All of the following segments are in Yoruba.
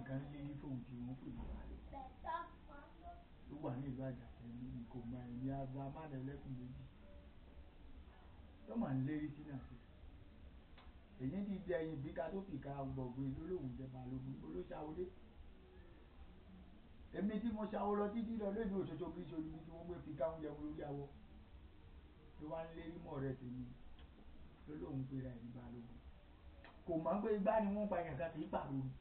kan lé fóun tí wọ́n pè wá ló wà ní ìlú àjàṣẹ́ ní kò mọ ẹ̀mí abamánẹlẹ́kùn méjì tó máa ń lérí sí náà sí èyí ti di ẹyin bí ká tó fi ká gbọ̀gbìn lólóhùn jẹ Balógun olóṣàwọlé èmi tí mo ṣàwọ lọ títí lọ lónìí òṣòṣò bí ìṣòro mi tí wọ́n gbé fi káwọn jẹun lórí awọ ló wá ń lérí mọ́ rẹ̀ tèmi lólóhùn pé ra ẹ̀mí Balógun kò mọ̀ pé igbá ni wọ́n pa èèyàn kan kì í pàrọ̀ ni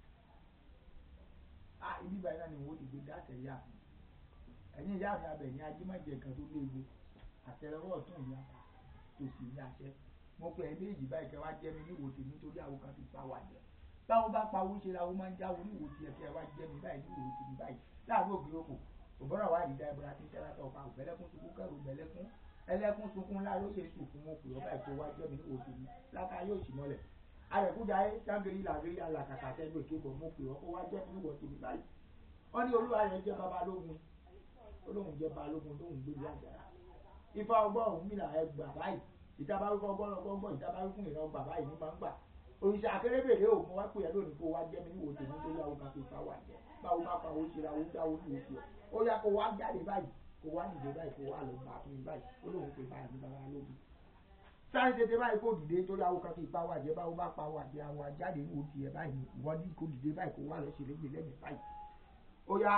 ibi báyìí náà ni wọ́n ti gbé dáṣẹ̀ yá mi ẹ̀yin ìyá mi abẹ̀ ní ajímọ̀jẹ̀ kan tó léwu àtẹ́lẹwọ́ ọ̀tún ìyá ta tó sì ní àṣẹ mo pe ẹ̀ méjì báyìí kẹ́ wá jẹ́ mi níwò tèmi nítorí àwọn kan ti pa wà jẹ́ báwo bá pa owó ṣe la ó máa ń jáwó níwò tiẹ̀ kẹ́ wá jẹ́ mi báyìí níwò tèmi báyìí láàárọ̀ òbí òkò òbọ̀rọ̀ wà ní dáìbọ̀ra tí tẹ́lá tọ̀ pa òbẹ̀lẹ́kún sunkún kẹ́rù òbẹ̀lẹ́kún ẹlẹ́kún sunkún láàárọ̀ yẹ sùn fún mo pè ọ́ báyìí kó wá jẹ́ mi níwò tèmi láká yóò sì mọ́lẹ̀ ayẹ̀kújà ẹ̀ sáńgẹ̀rì làgẹ̀rì alàkàkà tẹ́gbẹ̀ kébọ̀ mo pè ọ́ kó wá jẹ́ mi níwò tèmi báyìí wọ́n ní olúwa yẹn jẹ́ Babalógun olóhùn jẹ́ Balógun lóhùn gbélé àjàrà ifá ọgbọ́n òun mìíràn ẹ gbà báyìí ìtabarúkọ ọgbọ́n ìtabarúkún ìran gbà báyìí ní máa ń gbà òrìṣà akérébèrè ò mo wá pè ẹ́ lónìí kó wá jẹ́ mi níwò tèmi tó yá ogun àpèfà wà jẹ́ báwo bá pa owó ṣera owó dáwó ní oṣù ẹ̀ ó yá kó wá jáde báyìí kó wá nìjẹ́ báyìí kó wá lọ gbà fún mi báyìí olóhùn pé báyìí ní Babalógun sáré tètè báyìí kó dìde tó yá ogun àpèfà wà jẹ́ báwo bá pa wà jẹ́ àwọn ajáde ní oṣù ẹ̀ báyìí wọ́n ní kó dìde báyìí kó wá lọ ṣe lẹ́gbẹ̀ẹ́ lẹ́gbẹ̀ẹ́ báyìí ó yá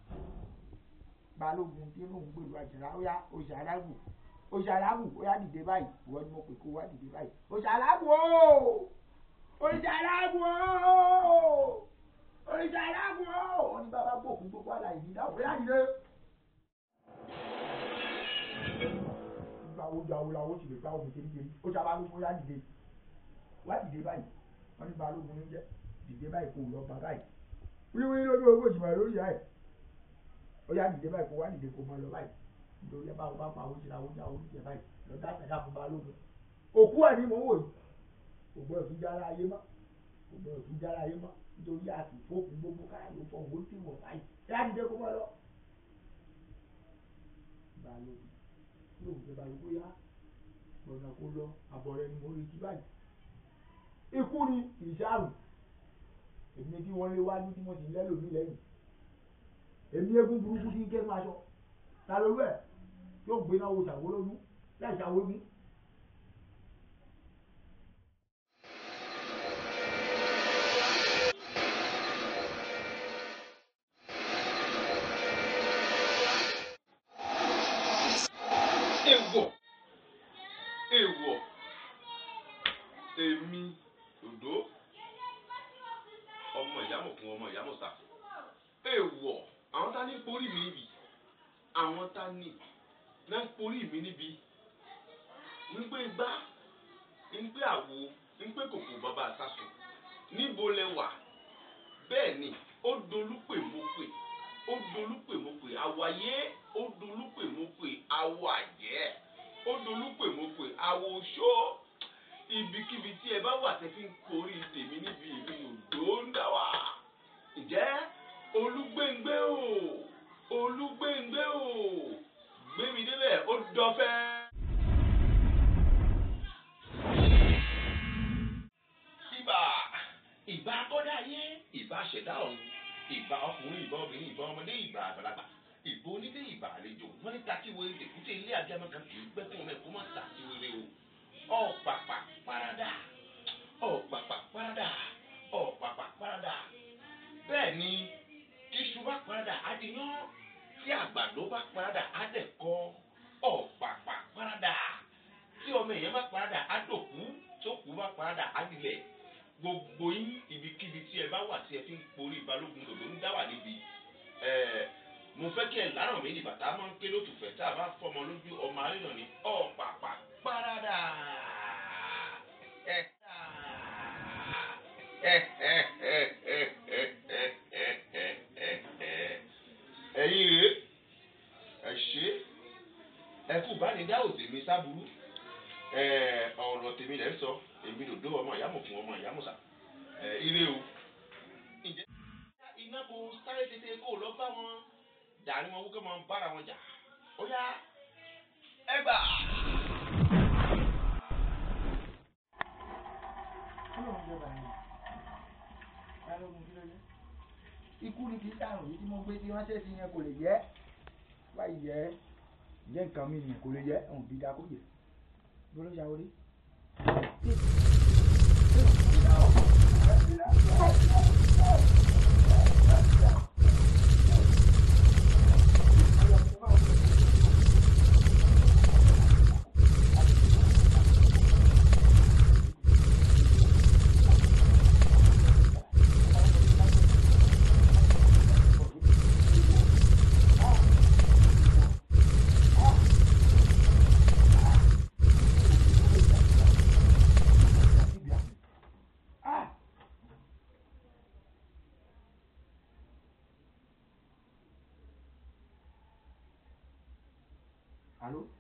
Balógun tí lóun gbèrú àjàrà ó yá Òṣàlábù ó yá dìde báyìí ìwọ ni mo pè kó wá dìde báyìí Òṣàlábù ooo Òṣàlábù ooo Òṣàlábù ooo wọn ní bàbá gbòkun gbogbo àlàyé ní dáhùn bóyá dìde. gbàwó làwọn sì lè gbà omi kékeré Òṣàlábù ó yá dìde wá dìde báyìí wọn ní Balógun ní jẹ dìde báyìí kó lọ bá báyìí wíwí lójú owó ìjìmọ̀ lórí ẹ̀ ó yá dìde báyìí kó wá dìde kó mọ lọ báyìí nítorí ẹ báwo bá pa oúnjẹ àwọn oúnjẹ àwọn oúnjẹ báyìí lọ dá àtàyà fún Balógun òkú ẹ̀ ní mò ń wò yìí kò gbọ́dọ̀ tún jára ayé mọ́ nítorí àti fóòkù gbogbo káyà ló fọ owó tí wọ̀ báyìí ẹ á dìde kó mọ lọ. Balógun lóun jẹ Balógun yá gbọ̀nà kó lọ àbọ̀ rẹ ni mo retí báyìí ikú ni ìṣàrùn èmi tí wọ́n lé wájú tí mo sì lẹ́lò mí lẹ́yìn èmi eégún burúkú tí ń kẹ́nu aṣọ ta ló rẹ̀ yóò gbé náà wo ṣàwó lójú láì ṣàwó mú. èèwọ̀ èmi dodo ọmọ ìyámọ̀kun ọmọ ìyámọ̀sà èèwọ̀ àwọn tá ní porí mi níbi àwọn tá ní náà porí mi níbi ń pé gbá ń pé àwo ń pé kòkò bàbá àsásùn níbo lẹ wà bẹ́ẹ̀ ni ó dolúpè mo pè ó dolúpè mo pè àwàyé ó dolúpè mo pè àwàjẹ́ ó dolúpè mo pè àwòṣó ibikíbi tí ẹ bá wà tẹ́ fi ń porí tèmi níbi ìlú òdò ń dá wà. ǹjẹ́ olúgbéngbé o gbé mi débẹ̀ ó dọ́fẹ́. ìbà kọ́dá yé ìbà ṣẹ̀dá ọ̀run ìbà ọkùnrin ìbà obìnrin ìbà ọmọdé ìbà àgbàlagbà ìbò onídé ìbà àlejò wọn ní takiwe èkúté ilé abiyamọ kan kì í gbẹ́kùn rẹ̀ kó má takiwere o ọ̀pàpà parada bẹ́ẹ̀ ni tíṣu bá parada adìyàn tí àgbàdo bá parada adẹ̀kọ ọ̀pàpà parada tí ọmọ èèyàn bá parada adòkú tó kú bá parada adìlẹ̀ gbogbo yín ibikíbi tí ẹ bá wà tí ẹ fi ń porí Balógun dòdò ń dá wà níbi mo fẹ́ kí ẹ láràn mí ní bàtà máa ń ké lótùfẹ́ tá a bá fọmọ lójú ọmọ aríran ní ọ̀pàpà parada. ẹ̀yin rèé ẹ ṣe ẹ kú bá ní dáhùn tèmi sábúrú ọ̀rọ̀ tèmi lẹ́ ń sọ èmi dòdò ọmọ ìyámọ̀kun ọmọ ìyámọ̀sà ire o. ǹjẹ́ iná kò sáré tètè kó lọ bá wọn jà ni wọn wúkẹ́ máa ń bára wọn jà ó yá ẹ gbà. Ọlọ́run jẹ́ bàyìí Balógun kí ló yẹ ikú ni kì í dàrùn yìí tí mo gbé tí ránṣẹ́ sí yẹn kò lè yẹ wáyé yẹ jẹ́ nǹkan mi nìyẹn kò lè yẹ ọ̀hún bí dákú yẹ gbọ́dọ̀ ṣàwọ́ rí. Allô?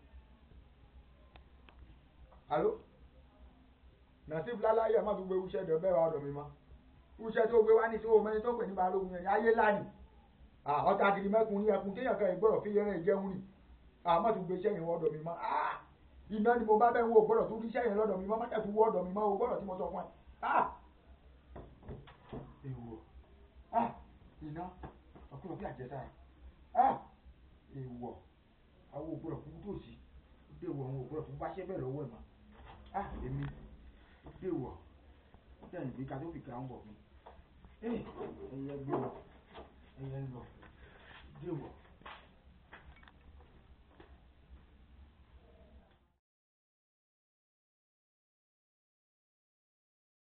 Allô? Nassif láláyé má tún gbé iṣẹ́ ìdọ̀ bẹ́ẹ̀ wá ọ̀dọ̀ mi mọ́. Iṣẹ́ tó gbé wá ní tí o mẹ́ni tó pè ní Balogoun yẹn ayé lánìí. Ọ̀tá àgìrì mẹ́kun ní ẹkùn téèyàn kan ìgbọ́dọ̀ fi yẹrẹ ìjẹun ni. Má tún gbé iṣẹ́ yẹn wọ́ ọ̀dọ̀ mi mọ́. Iná ni mo bá bẹ́ẹ̀ wo gbọ́dọ̀ tún rí iṣẹ́ yẹn lọ́dọ̀ mi mọ́. Má tẹ̀ tún wọ́ ọ̀dọ̀ mi mọ́ o gbọ́dọ̀ tí mo sọ fún ẹ. Èèwọ̀. Iná ọ̀pọ̀lọpọ̀ bí àjẹsára. Èèwọ̀. Àwọn ògbọ́dọ̀ kúkú tó sí déwọ̀ àwọn ògbọ́dọ̀ tó bá ṣẹ́ bẹ́ẹ̀ lọ́wọ́ ẹ̀ mọ́ èmi déwọ̀ tẹ̀yìn bí ká tó fi kàn bọ̀ fún ẹ̀yẹ gbé wọ ẹ̀yẹ ń lọ déwọ̀.